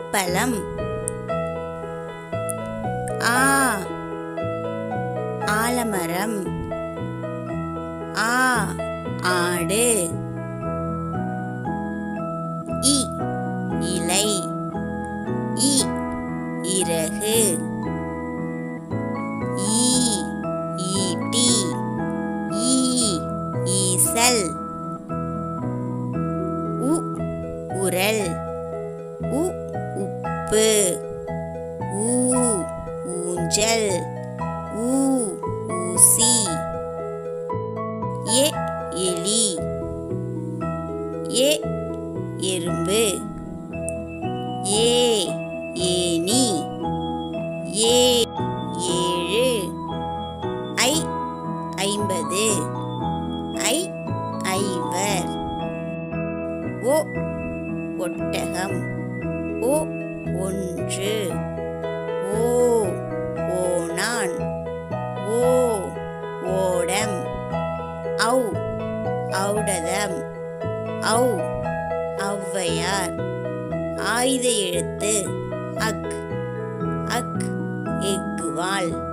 அப்பளம். ஆ ஆலமரம். ஆ ஆடு. இ இலை. இ இறகு. ஈ ஈட்டி. ஈ ஈசல். உ உரல். உ உப்பு. ஊ ஊஞ்சல். ஊ ஊசி. எ எலி. ஏ எறும்பு. ஏ ஏனி. ஏ ஏழு. ஐ 50. ஐ ஐவர். ஓ ஒட்டகம். ஓ ஒன்று. ஓ ஓணான். ஓ ஓடம். ஔ ஔடதம். ஔ ஔவையார். ஆயுத எழுத்து அக். அக் எக்குவால்.